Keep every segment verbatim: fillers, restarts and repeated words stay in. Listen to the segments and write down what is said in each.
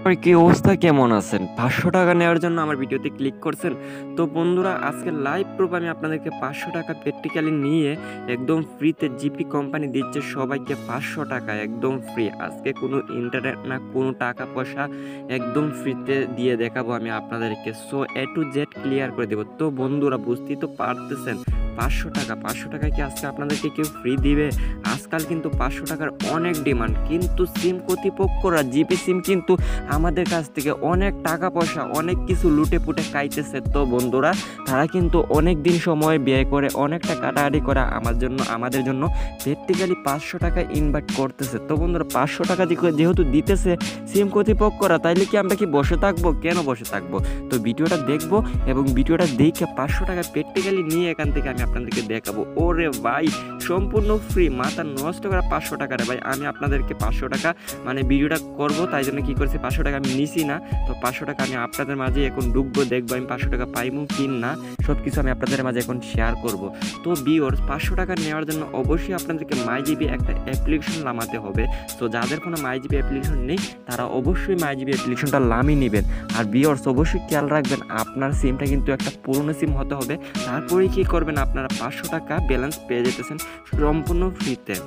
আর কি অবস্থা, কেমন আছেন? পাঁচশো টাকা নেওয়ার জন্য আমার ভিডিওতে ক্লিক করছেন। তো বন্ধুরা, আজকে লাইভ প্রুফ আমি আপনাদেরকে পাঁচশো টাকা প্র্যাকটিক্যালি নিয়ে একদম ফ্রিতে জিপি কোম্পানি দিচ্ছে সবাইকে পাঁচশো টাকা একদম ফ্রি। আজকে কোনো ইন্টারনেট না কোনো টাকা পয়সা, একদম ফ্রিতে দিয়ে দেখাবো আমি আপনাদেরকে। So A to Z clear করে দেবো। তো বন্ধুরা, বুঝতেই তো পারতেছেন পাঁচশো টাকা পাঁচশো টাকা কি আজকে আপনাদেরকে কেউ ফ্রি দিবে? আজকাল কিন্তু পাঁচশো টাকার অনেক ডিমান্ড, কিন্তু সিম কর্তৃপক্ষরা জিপি সিম কিন্তু আমাদের কাছ থেকে অনেক টাকা পয়সা অনেক কিছু লুটে পুটে খাইতেছে। তো বন্ধুরা, তারা কিন্তু অনেক দিন সময় ব্যয় করে অনেকটা কাটাকাটি করে আমার জন্য আমাদের জন্য প্র্যাকটিক্যালি পাঁচশো টাকা ইনভাইট করতেছে। তো বন্ধুরা, পাঁচশো টাকা যেহেতু দিতেছে সিম কর্তৃপক্ষরা, তাইলে কি আমরা কি বসে থাকবো? কেন বসে থাকবো? তো ভিডিওটা দেখবো এবং ভিডিওটা দেখে পাঁচশো টাকা প্র্যাকটিক্যালি নিয়ে এখান থেকে আমি আপনাদেরকে দেখাবো। ওরে ভাই, সম্পূর্ণ ফ্রি, মাথা নষ্ট করা পাঁচশো টাকা রে ভাই। আমি আপনাদেরকে পাঁচশো টাকা মানে ভিডিওটা করবো, তাই জন্য কি করছি, পাঁচশো টাকা আমি নিছি না। তো পাঁচশো টাকা আমি আপনাদের মাঝে এখন ডুববো, দেখবো আমি পাঁচশো টাকা পাইমু কি না, সব কিছু আমি আপনাদের মাঝে এখন শেয়ার করব। তো ভিউয়ার্স, পাঁচশো টাকা নেওয়ার জন্য অবশ্যই আপনাদেরকে মাইজিপি একটা অ্যাপ্লিকেশন নামাতে হবে। তো যাদের কোনো মাইজিপি অ্যাপ্লিকেশন নেই, তারা অবশ্যই মাইজিপি অ্যাপ্লিকেশনটা নামিয়ে নেবেন। আর ভিউয়ার্স, অবশ্যই খেয়াল রাখবেন আপনার সিমটা কিন্তু একটা পুরনো সিম হতে হবে। তারপরে কি করবেন, আপনারা পাঁচশো টাকা ব্যালেন্স পেয়ে যেতেছেন সম্পূর্ণ ফ্রিতে।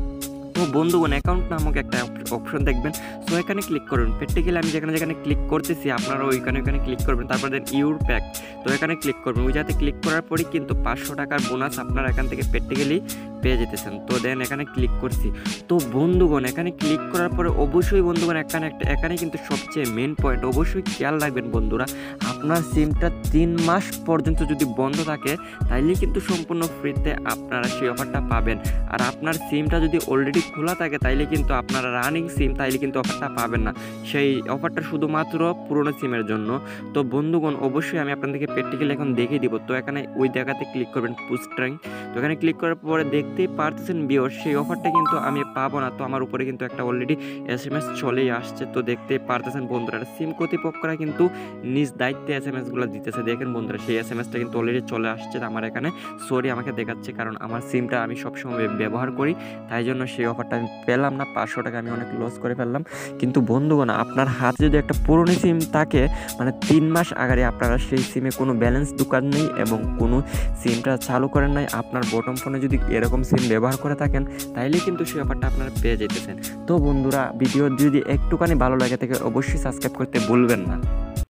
তো বন্ধুগণ, অ্যাকাউন্ট নামক একটা অপশন দেখবেন। সো এখানে ক্লিক করুন। প্র্যাকটিক্যালি আমি যেখানে যেখানে ক্লিক করতেছি আপনারা ওইখানে ওইখানে ক্লিক করবেন। তারপর দেন ইউর প্যাক, তো এখানে ক্লিক করবেন। ওই যাতে ক্লিক করার পরেই কিন্তু পাঁচশো টাকার বোনাস আপনারা এখান থেকে প্র্যাকটিক্যালি পেয়ে যেতেছেন। তো দেন এখানে ক্লিক করছি। তো বন্ধুগণ, এখানে ক্লিক করার পরে অবশ্যই বন্ধুগণ এখানে একটা এখানে কিন্তু সবচেয়ে মেন পয়েন্ট, অবশ্যই খেয়াল রাখবেন বন্ধুরা, আপনার সিমটা তিন মাস পর্যন্ত যদি বন্ধ থাকে তাইলে কিন্তু সম্পূর্ণ ফ্রিতে আপনারা সেই অফারটা পাবেন। আর আপনার সিমটা যদি অলরেডি খোলা থাকে তাইলে কিন্তু আপনারা রানিং সিম, তাইলে কিন্তু অফারটা পাবেন না। সেই অফারটা শুধুমাত্র পুরনো সিমের জন্য। তো বন্ধুগণ, অবশ্যই আমি আপনাদেরকে প্র্যাকটিক্যালি এখন দেখিয়ে দিব। তো এখানে ওই জায়গাতে ক্লিক করবেন, পুস্ট্রাইং। তো এখানে ক্লিক করার পরে দেখতেই পারতেছেন ভিউয়ার্স, সেই অফারটা কিন্তু আমি পাবো না। তো আমার উপরে কিন্তু একটা অলরেডি এস এম এস চলেই আসছে। তো দেখতেই পারতেছেন বন্ধুরা, সিম কর্তৃপক্ষরা কিন্তু নিজ দায়িত্বে এস এম এসগুলো দিতেছে। দেখেন বন্ধুরা, সেই এস এম এসটা কিন্তু অলরেডি চলে আসছে আমার এখানে। সরি আমাকে দেখাচ্ছে, কারণ আমার সিমটা আমি সবসময় ব্যবহার করি, তাই জন্য সেই অফারটা আমি পেলাম না। পাঁচশো টাকা আমি অনেক লস করে ফেললাম। কিন্তু বন্ধুগণ, আপনার হাতে যদি একটা পুরনো সিম থাকে, মানে তিন মাস আগে আপনারা সেই সিমে কোনো ব্যালেন্স দোকান নেই এবং কোনো সিমটা চালু করেন নাই, আপনার বটম ফোনে যদি এরকম সিম ব্যবহার করে থাকেন, তাইলে কিন্তু সেই অফারটা আপনারা পেয়ে যেতেছেন। তো বন্ধুরা, ভিডিও যদি একটুখানি ভালো লাগে থাকে অবশ্যই সাবস্ক্রাইব করতে ভুলবেন না।